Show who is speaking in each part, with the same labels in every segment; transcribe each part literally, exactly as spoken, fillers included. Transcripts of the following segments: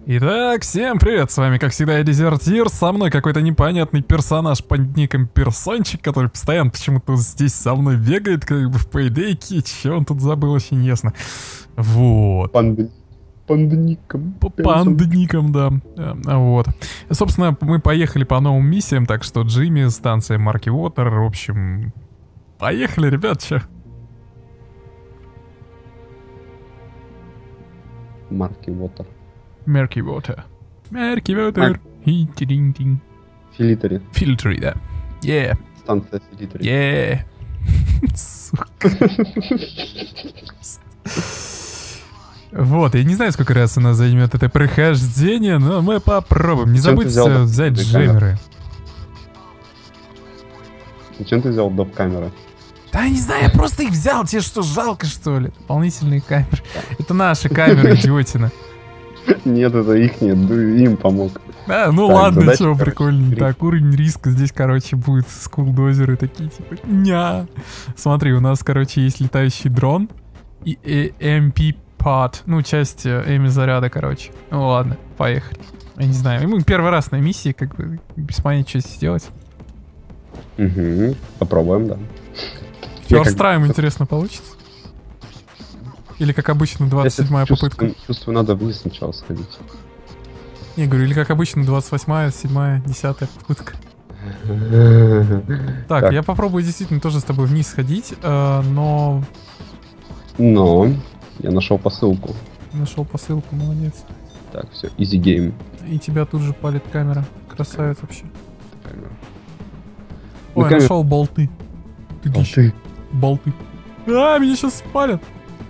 Speaker 1: Итак, всем привет, с вами как всегда я Дезертир, со мной какой-то непонятный персонаж под ником Персончик, который постоянно почему-то здесь со мной бегает, как бы в пейдейке, че он тут забыл, очень ясно. Вот.
Speaker 2: Панд... Пандником.
Speaker 1: Пандником, да. Вот. Собственно, мы поехали по новым миссиям, так что Джимми, станция Марки Уотер, в общем... Поехали, ребят, че?
Speaker 2: Марки Уотер.
Speaker 1: Мерки Уотер. Мерки Уотер. Хи-ти-динь-динь.
Speaker 2: Филитари.
Speaker 1: Филитари, да. Yeah.
Speaker 2: Станция Филитари.
Speaker 1: Yeah. Сука. Вот, я не знаю, сколько раз у нас займет это прохождение, но мы попробуем. Не забудьте взял взять джемеры.
Speaker 2: Зачем ты взял доп-камеры?
Speaker 1: Да я не знаю, я просто их взял. Тебе что, жалко, что ли? Дополнительные камеры. Это наши камеры, идиотина.
Speaker 2: Нет, это их нет, им помог.
Speaker 1: А, ну так, ладно, чего, прикольнее. Так, уровень риска здесь, короче, будет скулдозеры такие, типа, ня. Смотри, у нас, короче, есть летающий дрон и эм пи-под, ну, часть эми заряда, короче. Ну, ладно, поехали. Я не знаю, мы первый раз на миссии, как бы, без понятия, что сделать.
Speaker 2: Угу, попробуем, да.
Speaker 1: First try, интересно, получится? Или, как обычно, двадцать седьмая попытка?
Speaker 2: Чувствую, чувствую, надо вниз сначала сходить.
Speaker 1: Не, говорю, или, как обычно, двадцать восьмая, седьмая, десятая попытка. Так, так, я попробую действительно тоже с тобой вниз сходить, э, но...
Speaker 2: Но... Я нашел посылку.
Speaker 1: Нашел посылку, молодец.
Speaker 2: Так, все, easy game.
Speaker 1: И тебя тут же палит камера. Красавец вообще.
Speaker 2: Камера.
Speaker 1: Ой, ну, нашел камера... болты. Ты
Speaker 2: болты.
Speaker 1: Болты. А, меня сейчас спалят.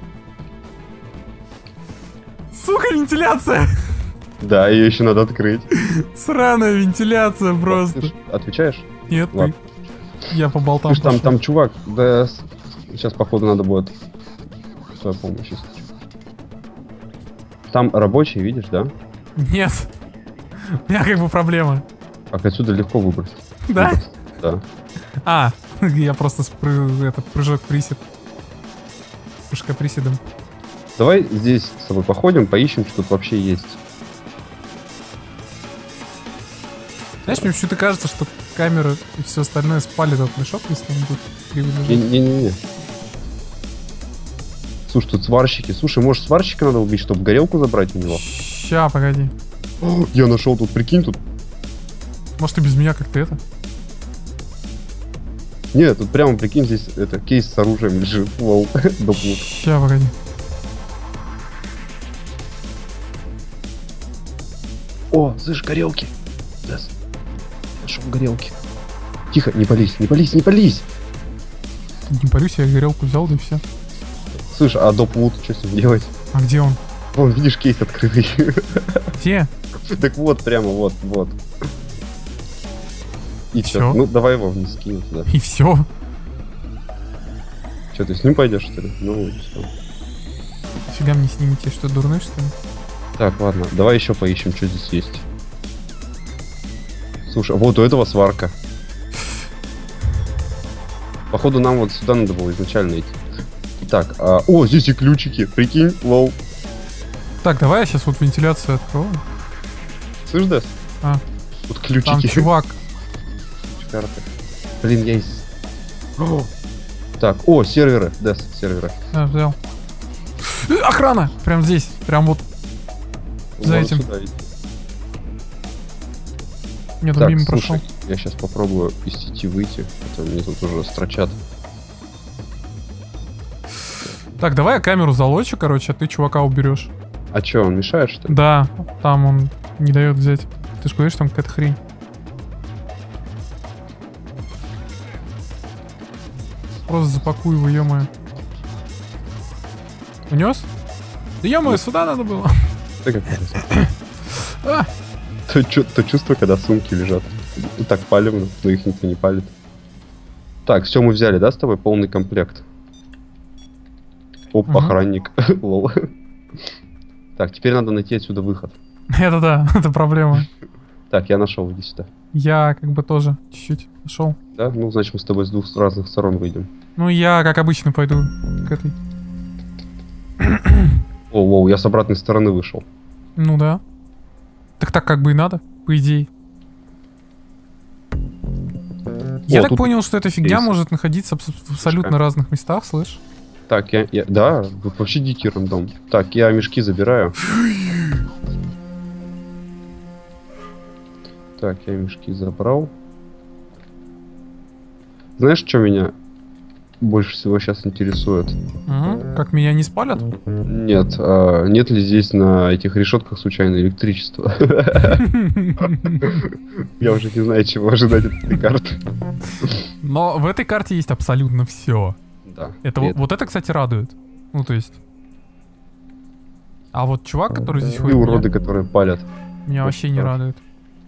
Speaker 1: Сука, вентиляция!
Speaker 2: Да, ее еще надо открыть.
Speaker 1: Сраная вентиляция просто.
Speaker 2: Ты отвечаешь?
Speaker 1: Нет, ты. Я по болтам.
Speaker 2: Слушай, там, там чувак, да, сейчас походу надо будет твоя помощь. Там рабочий, видишь, да?
Speaker 1: Нет. У меня как бы проблема.
Speaker 2: А отсюда легко выбрать.
Speaker 1: Да?
Speaker 2: Выбрать. Да.
Speaker 1: А, я просто спры... этот прыжок присед. Прыжка приседом.
Speaker 2: Давай здесь с тобой походим, поищем, что тут вообще есть.
Speaker 1: Знаешь, мне почему-то кажется, что камера и все остальное спалит этот мешок, если он будет криво лежать.
Speaker 2: Не-не-не. Слушай, тут сварщики. Слушай, может сварщика надо убить, чтобы горелку забрать у него?
Speaker 1: Ща, погоди.
Speaker 2: О, я нашел тут, прикинь, тут.
Speaker 1: Может, ты без меня как-то это?
Speaker 2: Нет, тут прямо, прикинь, здесь это кейс с оружием лежит. Лол.
Speaker 1: Ща, погоди.
Speaker 2: О, слышь, горелки. Yes. Нашел горелки. Тихо, не пались, не пались, не пались.
Speaker 1: Не палюсь, я горелку взял, да и все.
Speaker 2: Слышь, а доп-лут, что с ним делать?
Speaker 1: А где он?
Speaker 2: Вон, видишь, кейс открытый.
Speaker 1: Где?
Speaker 2: Так вот, прямо вот, вот. И все. Ну, давай его вниз скинем туда.
Speaker 1: И все.
Speaker 2: Че, ты с ним пойдешь, что ли? Ну, все.
Speaker 1: Фига мне с ними, тебе что, дурной, что ли?
Speaker 2: Так, ладно, давай еще поищем, что здесь есть. Слушай, вот у этого сварка. Походу нам вот сюда надо было изначально идти. Так, а... о, здесь и ключики, прикинь, лол.
Speaker 1: Так, давай я сейчас вот вентиляцию открою.
Speaker 2: Слышь, Дэс?
Speaker 1: А.
Speaker 2: Вот ключики.
Speaker 1: Там чувак.
Speaker 2: Карты. Блин, я есть. О! Так, о, серверы, Дэс, серверы.
Speaker 1: Да, взял. Охрана! Прям здесь, прям вот. За этим. Нет, он мимо прошел.
Speaker 2: Я сейчас попробую из сети выйти, а то мне тут уже строчат.
Speaker 1: Так, давай я камеру залочу, короче, а ты чувака уберешь.
Speaker 2: А чё, он мешает, что ли?
Speaker 1: Да, там он не дает взять. Ты же говоришь, там какая-то хрень. Просто запакуй его, ё-моё. Унес? Да ё-моё, сюда надо было.
Speaker 2: А! То, то чувство, когда сумки лежат. И так палевно, но их никто не палит. Так, все мы взяли, да, с тобой? Полный комплект. Оп, угу. Охранник. Лол. Так, теперь надо найти отсюда выход.
Speaker 1: Это да, это проблема.
Speaker 2: Так, я нашел, иди сюда.
Speaker 1: Я как бы тоже чуть-чуть нашел.
Speaker 2: Да? Ну, значит, мы с тобой с двух разных сторон выйдем.
Speaker 1: Ну, я, как обычно, пойду к этой.
Speaker 2: О, воу, я с обратной стороны вышел.
Speaker 1: Ну да. Так так как бы и надо, по идее. Я
Speaker 2: О,
Speaker 1: так понял, что эта фигня
Speaker 2: есть.
Speaker 1: может находиться в абсолютно
Speaker 2: Мешка.
Speaker 1: разных местах, слышь?
Speaker 2: Так, я, я... Да, вот вообще дикий рандом. Так, я мешки забираю. Так, я мешки забрал. Знаешь, что меня больше всего сейчас интересует?
Speaker 1: Угу. Как меня не спалят?
Speaker 2: Нет, а нет ли здесь на этих решетках случайно электричества? Я уже не знаю, чего ожидать от этой карты.
Speaker 1: Но в этой карте есть абсолютно все.
Speaker 2: Да.
Speaker 1: Это, вот, вот это, кстати, радует. Ну, то есть... А вот чувак, который здесь
Speaker 2: И
Speaker 1: ходит,
Speaker 2: уроды,
Speaker 1: меня,
Speaker 2: которые палят.
Speaker 1: меня вообще не радует.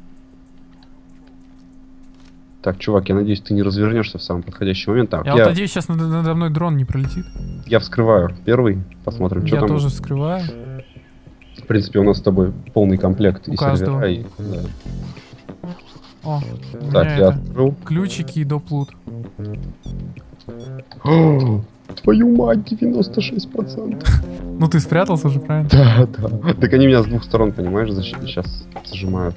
Speaker 2: Так, чувак, я надеюсь, ты не развернешься в самый подходящий момент. Так,
Speaker 1: Я,
Speaker 2: я,
Speaker 1: вот надеюсь, сейчас надо, надо мной дрон не пролетит.
Speaker 2: я вскрываю первый, посмотрим, что
Speaker 1: Я
Speaker 2: там.
Speaker 1: тоже вскрываю.
Speaker 2: В принципе, у нас с тобой полный комплект
Speaker 1: У
Speaker 2: и
Speaker 1: каждого.
Speaker 2: сервера, и... да.
Speaker 1: О, у
Speaker 2: Так,
Speaker 1: меня
Speaker 2: я
Speaker 1: это,
Speaker 2: открыл.
Speaker 1: ключики и доплут.
Speaker 2: О, твою мать, девяносто шесть процентов.
Speaker 1: Ну ты спрятался уже, правильно?
Speaker 2: Да, да. Так они меня с двух сторон, понимаешь, защ- сейчас зажимают.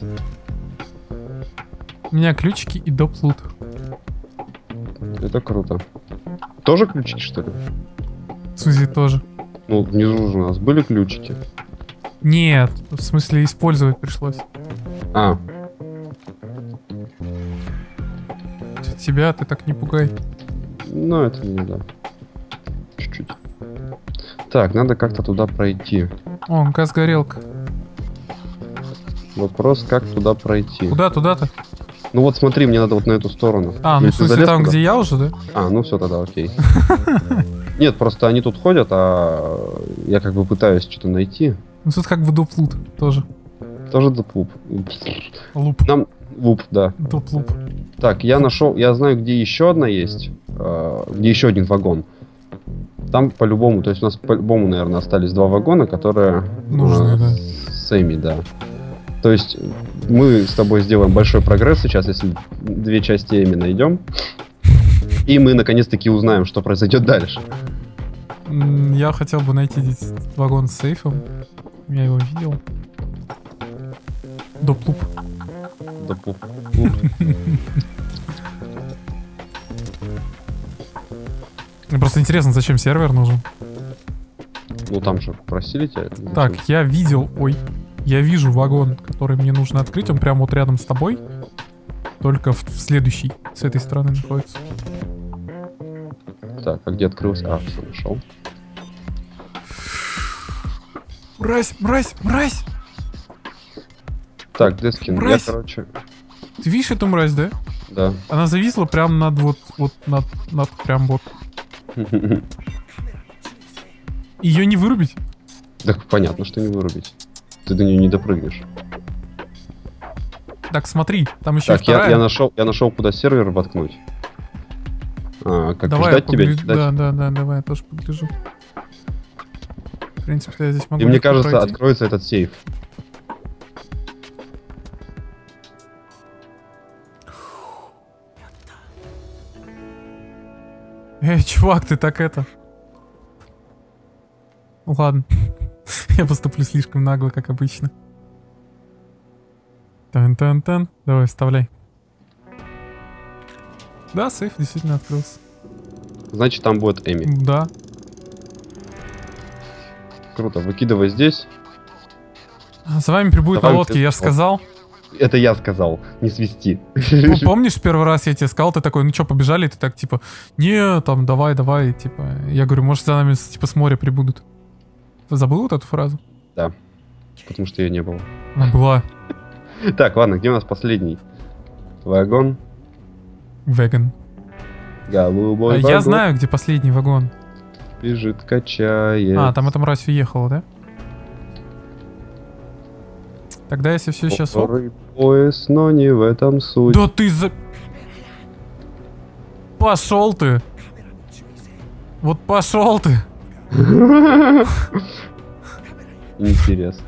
Speaker 1: У меня ключики и доплут.
Speaker 2: Это круто. Тоже ключики, что ли?
Speaker 1: В смысле тоже.
Speaker 2: Ну, внизу же у нас были ключики.
Speaker 1: Нет, в смысле использовать пришлось.
Speaker 2: А,
Speaker 1: Тебя ты так не пугай.
Speaker 2: ну это не да. Чуть-чуть. Так, надо как-то туда пройти.
Speaker 1: О, газ-горелка.
Speaker 2: Вопрос, как туда пройти.
Speaker 1: Куда туда-то?
Speaker 2: Ну вот смотри, мне надо вот на эту сторону.
Speaker 1: А, ну
Speaker 2: Или
Speaker 1: в
Speaker 2: ты
Speaker 1: смысле
Speaker 2: залез
Speaker 1: там,
Speaker 2: туда?
Speaker 1: где я уже, да?
Speaker 2: А, ну все тогда, окей. Нет, просто они тут ходят, а я как бы пытаюсь что-то найти.
Speaker 1: Ну тут как бы доплут тоже.
Speaker 2: Тоже доплуп.
Speaker 1: Луп.
Speaker 2: Нам луп, да.
Speaker 1: Доплуп.
Speaker 2: Так, я нашел, я знаю, где еще одна есть, э, где еще один вагон. Там по-любому, то есть у нас по-любому, наверное, остались два вагона, которые
Speaker 1: Нужные,
Speaker 2: э,
Speaker 1: да.
Speaker 2: с Эми, да. То есть мы с тобой сделаем большой прогресс сейчас, если две части Эми найдем. И мы наконец-таки узнаем, что произойдет дальше.
Speaker 1: М, Я хотел бы найти здесь вагон с сейфом. Я его видел. Доплуп.
Speaker 2: Доплуп.
Speaker 1: Мне просто интересно, зачем сервер нужен.
Speaker 2: Ну там же просили тебя. зачем?
Speaker 1: Так, я видел, ой, я вижу вагон, который мне нужно открыть, он прямо вот рядом с тобой, только в, в следующий, с этой стороны находится.
Speaker 2: Так, а где открылся? А, все, нашел.
Speaker 1: Мразь, мразь, мразь!
Speaker 2: Так, Дескин, я,
Speaker 1: Мразь!
Speaker 2: короче,
Speaker 1: Ты видишь эту мразь, да?
Speaker 2: да.
Speaker 1: Она зависла прям над вот, вот, над, над прям вот. Ее не вырубить?
Speaker 2: Так понятно, что не вырубить. Ты до нее не допрыгнешь.
Speaker 1: Так, смотри, там еще
Speaker 2: Так, я,
Speaker 1: вторая.
Speaker 2: я нашел, я нашел, куда сервер воткнуть. А, как
Speaker 1: Давай
Speaker 2: ждать
Speaker 1: я
Speaker 2: тебя?
Speaker 1: погляжу-
Speaker 2: Ждать?
Speaker 1: Да, да, да, давай я тоже погляжу. В принципе, я здесь могу
Speaker 2: И мне
Speaker 1: легко
Speaker 2: кажется,
Speaker 1: пройти.
Speaker 2: откроется этот сейф.
Speaker 1: Эй, чувак, ты так это... Ну ладно. Я поступлю слишком нагло, как обычно. Тан-тан-тан. Давай, вставляй. Да, сейф действительно открылся.
Speaker 2: Значит, там будет Эми.
Speaker 1: Да.
Speaker 2: Круто, выкидывай здесь.
Speaker 1: С вами прибудет
Speaker 2: Давай
Speaker 1: на лодке, я же сказал.
Speaker 2: Это я сказал, не свисти.
Speaker 1: Ну, помнишь, первый раз я тебе сказал, ты такой, ну что, побежали? И ты так, типа, не, там, давай, давай, типа. Я говорю, может, за нами, типа, с моря прибудут. Ты забыл вот эту фразу?
Speaker 2: Да, потому что ее не было.
Speaker 1: Она была.
Speaker 2: Так, ладно, где у нас последний? Вагон.
Speaker 1: Веган.
Speaker 2: Голубой
Speaker 1: А
Speaker 2: вагон.
Speaker 1: я знаю, где последний вагон.
Speaker 2: Бежит, качает.
Speaker 1: А, там эта мразь уехала, да? Тогда если все сейчас ок...
Speaker 2: Который пояс, но не в этом суть.
Speaker 1: Да ты за... Пошел ты! Вот пошел ты!
Speaker 2: Интересно.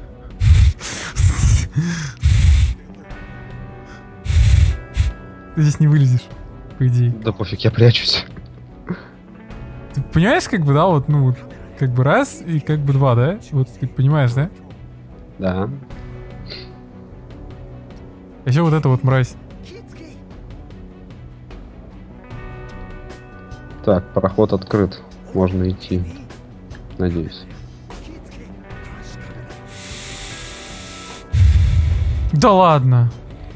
Speaker 1: Ты здесь не вылезешь, по идее.
Speaker 2: Да пофиг, я прячусь.
Speaker 1: Ты понимаешь, как бы, да, вот, ну, вот, как бы раз и как бы два, да? Вот ты понимаешь, да?
Speaker 2: Да.
Speaker 1: А еще вот это вот мразь.
Speaker 2: Так, проход открыт. Можно идти. Надеюсь.
Speaker 1: Да ладно.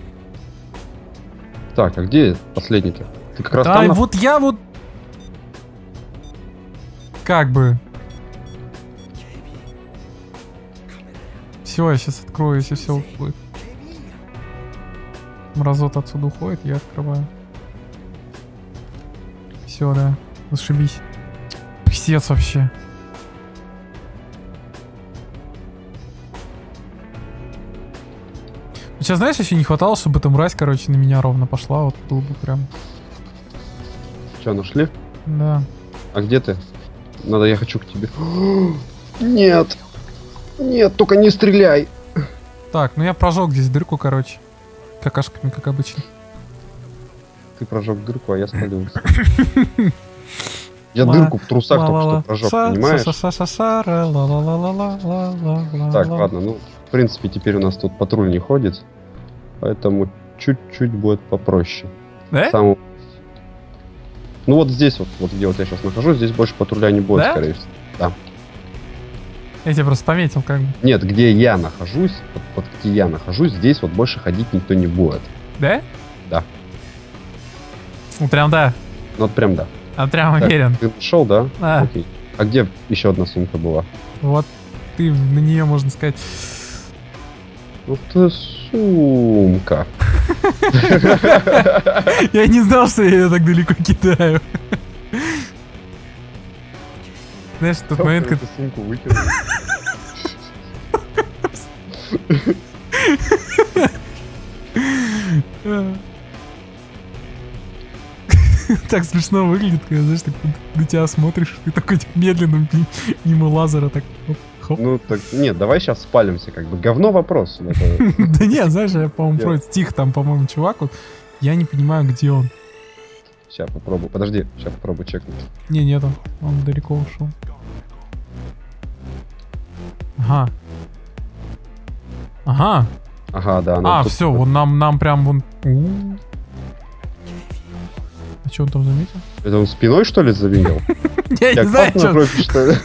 Speaker 2: Так, а где последний-то? Ты как раз
Speaker 1: Да,
Speaker 2: там...
Speaker 1: и
Speaker 2: на-
Speaker 1: вот я вот... Как бы... Все, я сейчас открою, если все будет. Мразот отсюда уходит, я открываю. Все, да. Зашибись. Пиздец вообще. Сейчас, знаешь, еще не хватало, чтобы эта мразь, короче, на меня ровно пошла. Вот было бы прям...
Speaker 2: Че, нашли?
Speaker 1: Да.
Speaker 2: А где ты? Надо, я хочу к тебе. Нет! Нет, только не стреляй!
Speaker 1: Так, ну я прожег здесь дырку, короче. Какашками, как обычно.
Speaker 2: Ты прожег дырку, а я спалился. Я
Speaker 1: Ла-
Speaker 2: дырку в трусах только
Speaker 1: Ла-ла-ла.
Speaker 2: что прожег,
Speaker 1: Ша-
Speaker 2: понимаешь?
Speaker 1: ша-ша-ша-ша-ра, ла-ла-ла-ла-ла-ла-ла-ла.
Speaker 2: Так, ладно, ну, в принципе, теперь у нас тут патруль не ходит. Поэтому чуть-чуть будет попроще.
Speaker 1: Да?
Speaker 2: Сам... Ну вот здесь вот, вот где вот я сейчас нахожусь, здесь больше патруля не будет,
Speaker 1: Да?
Speaker 2: скорее всего. Да.
Speaker 1: Я тебя просто пометил, как бы.
Speaker 2: Нет, где я нахожусь, вот, вот где я нахожусь, здесь вот больше ходить никто не будет.
Speaker 1: Да?
Speaker 2: Да.
Speaker 1: Ну прям да.
Speaker 2: Ну вот прям да.
Speaker 1: А прям
Speaker 2: Так,
Speaker 1: уверен.
Speaker 2: ты нашел, да?
Speaker 1: Да.
Speaker 2: Окей. А где еще одна сумка была?
Speaker 1: Вот ты на нее, можно сказать...
Speaker 2: Вот это сумка.
Speaker 1: Я не знал, что я ее так далеко кидаю. Знаешь, в тот момент, когда...
Speaker 2: Эту сумку выкинул.
Speaker 1: Так смешно выглядит, когда, знаешь, так на тебя смотришь, ты такой типа, медленно мимо лазера так хоп, хоп.
Speaker 2: Ну так, нет, давай сейчас спалимся, как бы. Говно вопрос. Это-
Speaker 1: Да нет, знаешь, я, по-моему,
Speaker 2: Нет.
Speaker 1: против стих там, по-моему, чувак, вот, я не понимаю, где он.
Speaker 2: Сейчас попробую. Подожди, сейчас попробую чекнуть.
Speaker 1: Не, нету, он далеко ушел. Ага. Ага.
Speaker 2: Ага, да. она
Speaker 1: А,
Speaker 2: тут-
Speaker 1: все, вот нам, нам прям вон... У-у-у. А что он там заметил?
Speaker 2: Это он спиной, что ли, завинил?
Speaker 1: Я
Speaker 2: Я
Speaker 1: не знаю,
Speaker 2: классно
Speaker 1: что...
Speaker 2: против, что ли?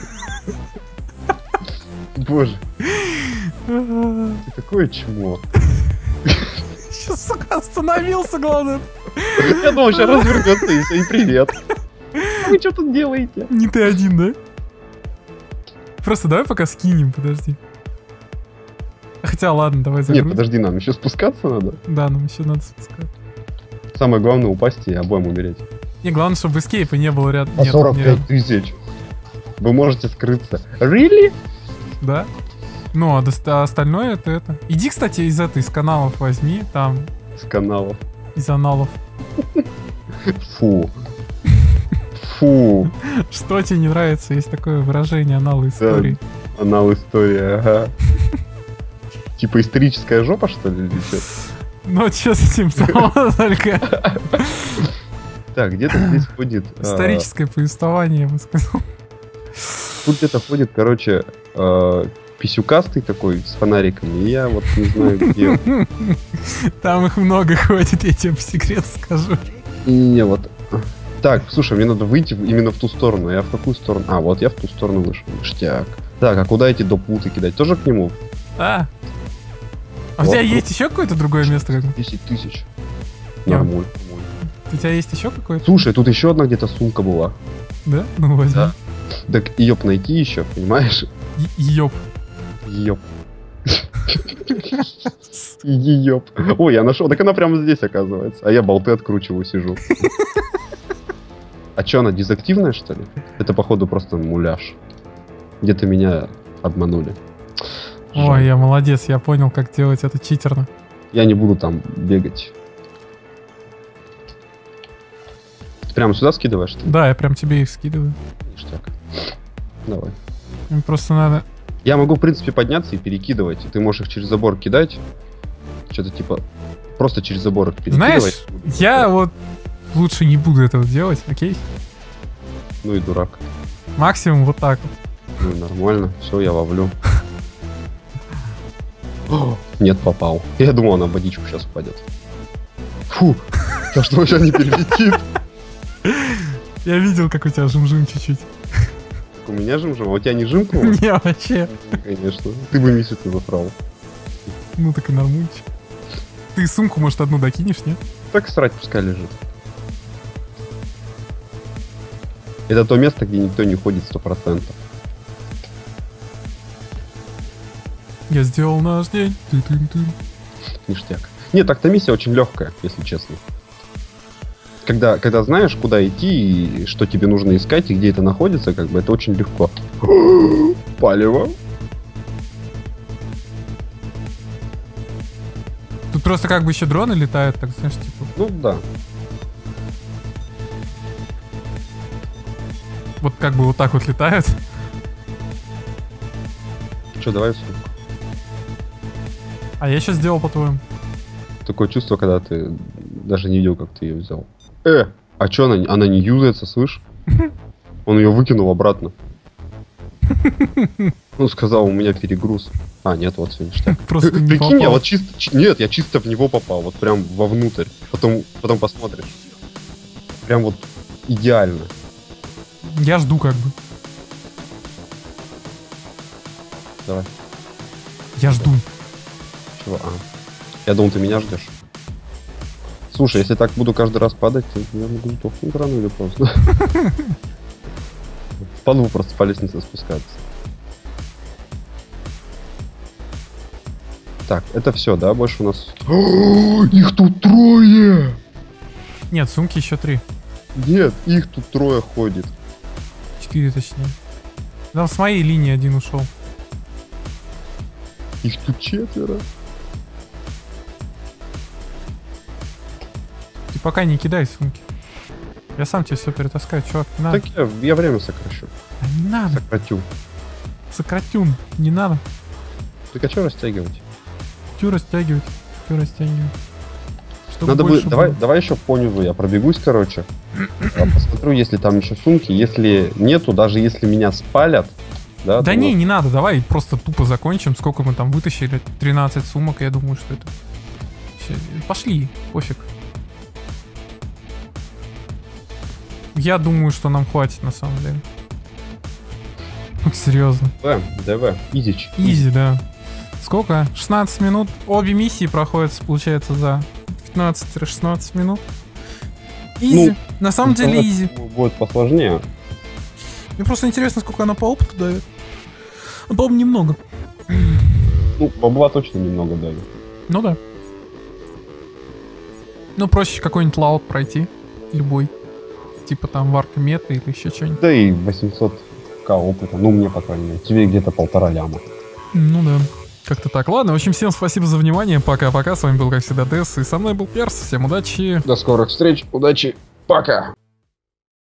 Speaker 2: Боже, ты такое чмо.
Speaker 1: Сейчас, сука, остановился, главное.
Speaker 2: Я думал, сейчас развернется и и привет. Вы что тут делаете?
Speaker 1: Не ты один, да? Просто давай пока скинем, подожди. Хотя, ладно, давай
Speaker 2: Не,
Speaker 1: загрузим.
Speaker 2: подожди, нам еще спускаться надо.
Speaker 1: Да, нам еще надо спускать.
Speaker 2: Самое главное упасть и обоим умереть.
Speaker 1: Не, главное, чтобы эскейпа не было рядом.
Speaker 2: А
Speaker 1: Нет, не
Speaker 2: сорок пять
Speaker 1: рядом.
Speaker 2: тысяч. Вы можете скрыться. Really?
Speaker 1: Да? Ну, а, дос- а остальное это это. Иди, кстати, из этой, из каналов возьми, там,
Speaker 2: С каналов.
Speaker 1: из аналов.
Speaker 2: Фу. Фу.
Speaker 1: Что тебе не нравится? Есть такое выражение аналы истории.
Speaker 2: Анал история, ага. Типа историческая жопа, что ли, или что?
Speaker 1: Ну, что с этим самого только?
Speaker 2: Так, где-то здесь ходит... а,
Speaker 1: Историческое повествование, я бы сказал.
Speaker 2: Тут где-то ходит, короче, а, писюкастый такой с фонариками. И я вот не знаю, где.
Speaker 1: Там их много ходит, я тебе по секрету скажу.
Speaker 2: Не, вот. Так, слушай, мне надо выйти именно в ту сторону. Я в какую сторону? А, вот я в ту сторону вышел. Ништяк. Так, а куда эти допуты кидать? Тоже к нему?
Speaker 1: А? А у
Speaker 2: Вот,
Speaker 1: тебя
Speaker 2: ну.
Speaker 1: есть еще какое-то другое место? Как...
Speaker 2: десять тысяч.
Speaker 1: Я-
Speaker 2: Нормально.
Speaker 1: У тебя есть еще какое-то?
Speaker 2: Слушай, тут еще одна где-то сумка была.
Speaker 1: Да? Ну возьми.
Speaker 2: Да. Так ее б найти еще, понимаешь?
Speaker 1: Ёп.
Speaker 2: Ёп. Ёп. Ой, я нашел. Так она прямо здесь, оказывается. А я болты откручиваю, сижу. А что, она дезактивная, что ли? Это, походу, просто муляж. Где-то меня обманули. Жаль.
Speaker 1: Ой, я молодец, я понял, как делать это читерно.
Speaker 2: Я не буду там бегать. Ты прямо сюда скидываешь? Что ли?
Speaker 1: Да, я прям тебе их скидываю.
Speaker 2: Ништяк. Давай.
Speaker 1: Им просто надо...
Speaker 2: Я могу, в принципе, подняться и перекидывать. И ты можешь их через забор кидать. Что-то типа... Просто через забор их перекидывать.
Speaker 1: Знаешь, я вот лучше не буду этого делать, окей?
Speaker 2: Ну и дурак.
Speaker 1: Максимум вот так вот.
Speaker 2: Ну и нормально. Все, я ловлю. О, нет, попал. Я думал, она в водичку сейчас упадет. Фу, а что вообще не перелетит?
Speaker 1: Я видел, как у тебя жим-жим чуть-чуть.
Speaker 2: У меня жим-жим, а у тебя не жимкнуло?
Speaker 1: Не, вообще.
Speaker 2: Конечно. Ты бы месяц не заправил.
Speaker 1: Ну так и нормульчик. Ты сумку, может, одну докинешь, нет?
Speaker 2: Так срать пускай лежит. Это то место, где никто не ходит сто процентов.
Speaker 1: Я сделал наш день. Ты-ты-ты.
Speaker 2: Ништяк. Нет, так-то миссия очень легкая, если честно. Когда, когда знаешь, куда идти, и что тебе нужно искать, и где это находится, как бы это очень легко. Палево.
Speaker 1: Тут просто как бы еще дроны летают, так знаешь, типа.
Speaker 2: Ну да.
Speaker 1: Вот как бы вот так вот летают.
Speaker 2: Че, давай сумку.
Speaker 1: А я сейчас сделал, по-твоему.
Speaker 2: Такое чувство, когда ты даже не видел, как ты ее взял. Э, а чё она, она не юзается, слышь? Он ее выкинул обратно. Он сказал, у меня перегруз. А, нет, вот все ништяк.
Speaker 1: Просто не
Speaker 2: Прикинь,
Speaker 1: попал.
Speaker 2: я вот чисто... ч- Нет, я чисто в него попал, вот прям вовнутрь. Потом, потом посмотришь. Прям вот идеально.
Speaker 1: Я жду как бы.
Speaker 2: Давай.
Speaker 1: Я жду.
Speaker 2: Чего? А. Я думал, ты меня ждешь. Слушай, если так буду каждый раз падать, то я могу сдохнуть рано или поздно. Впаду просто по лестнице спускаться. Так, это все, да? Больше у нас... Их тут трое!
Speaker 1: Нет, сумки еще три.
Speaker 2: Нет, их тут трое ходит.
Speaker 1: Четыре точнее. Там с моей линии один ушел.
Speaker 2: Их тут четверо.
Speaker 1: Ты пока не кидай сумки. Я сам тебе все перетаскаю, чувак, не надо.
Speaker 2: Так я, я время сокращу.
Speaker 1: Да не надо.
Speaker 2: Сократю.
Speaker 1: Сократюн, не надо.
Speaker 2: Так а что растягивать?
Speaker 1: Тю растягивать, тю растягивать. Чтобы
Speaker 2: Надо бы...
Speaker 1: больше
Speaker 2: Давай,
Speaker 1: было.
Speaker 2: давай еще по низу я пробегусь, короче. А посмотрю, если там еще сумки. Если нету, даже если меня спалят, да?
Speaker 1: Да
Speaker 2: то
Speaker 1: не,
Speaker 2: вот-
Speaker 1: не надо, давай просто тупо закончим. Сколько мы там вытащили? тринадцать сумок, я думаю, что это... Всё, пошли, пофиг. Я думаю, что нам хватит на самом деле. Вот серьезно.
Speaker 2: ДВ, ДВ, изич.
Speaker 1: Изи, да. Сколько? шестнадцать минут. Обе миссии проходят, получается, за пятнадцать-шестнадцать минут. Изи.
Speaker 2: Ну,
Speaker 1: на самом деле изи.
Speaker 2: Будет посложнее.
Speaker 1: Мне просто интересно, сколько она по опыту дает. А, по-моему, немного.
Speaker 2: Ну, бабла точно немного дали.
Speaker 1: Ну да. Ну, проще какой-нибудь лаут пройти. Любой. Типа там варка мета или еще что-нибудь.
Speaker 2: Да и восемьсот ка опыта. Ну, мне, по крайней мере. Тебе где-то полтора ляма.
Speaker 1: Ну да. Как-то так. Ладно, в общем, всем спасибо за внимание. Пока-пока. С вами был, как всегда, Дес. И со мной был Перс. Всем удачи.
Speaker 2: До скорых встреч. Удачи. Пока.